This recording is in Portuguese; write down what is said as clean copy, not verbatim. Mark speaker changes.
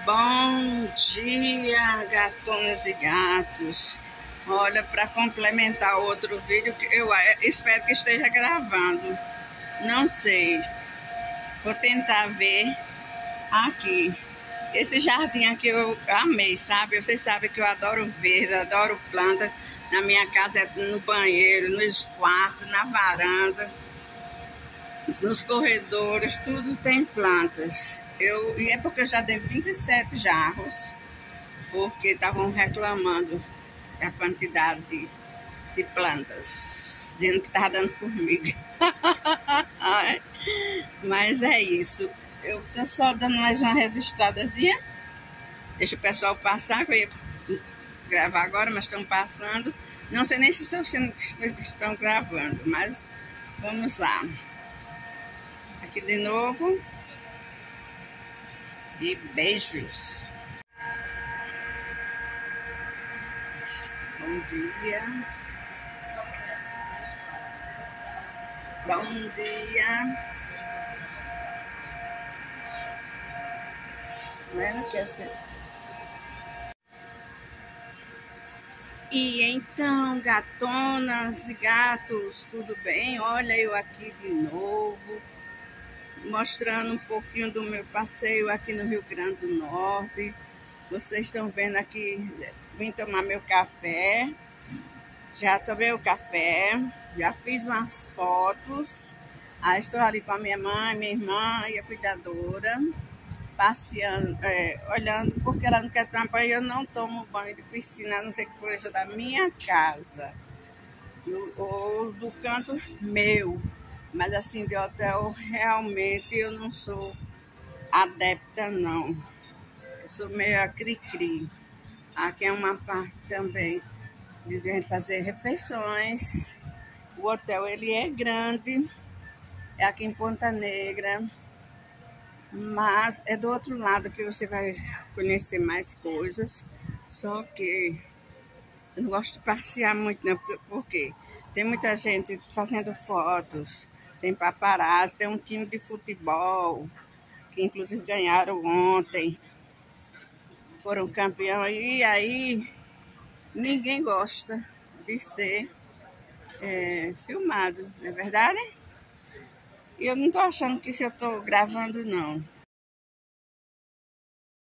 Speaker 1: Bom dia, gatonas e gatos. Olha, para complementar outro vídeo, que eu espero que esteja gravando. Não sei. Vou tentar ver aqui. Esse jardim aqui eu amei, sabe? Vocês sabem que eu adoro verde, adoro planta. Na minha casa é no banheiro, nos quartos, na varanda, nos corredores, tudo tem plantas. E é porque eu já dei 27 jarros, porque estavam reclamando da quantidade de plantas, dizendo que estava dando formiga. Mas é isso. Eu estou só dando mais uma registradazinha. Deixa o pessoal passar, que eu ia gravar agora, mas estão passando. Não sei nem se estão gravando, mas vamos lá. Aqui de novo. E beijos. Bom dia. Bom dia. Não quer ser. E então, gatonas e gatos, tudo bem? Olha eu aqui de novo, mostrando um pouquinho do meu passeio aqui no Rio Grande do Norte. Vocês estão vendo aqui, vim tomar meu café. Já tomei o café, já fiz umas fotos. Aí estou ali com a minha mãe, minha irmã e a cuidadora, passeando, olhando, porque ela não quer tomar banho. Eu não tomo banho de piscina, a não ser que seja da minha casa, ou do canto meu. Mas assim, de hotel, realmente eu não sou adepta, não. Eu sou meio a cri-cri. Aqui é uma parte também de gente fazer refeições. O hotel, ele é grande, é aqui em Ponta Negra, mas é do outro lado que você vai conhecer mais coisas. Só que eu não gosto de passear muito, não, porque tem muita gente fazendo fotos, tem paparazzi, tem um time de futebol, que inclusive ganharam ontem, foram campeões, e aí ninguém gosta de ser filmado, não é verdade? E eu não tô achando que isso eu tô gravando, não.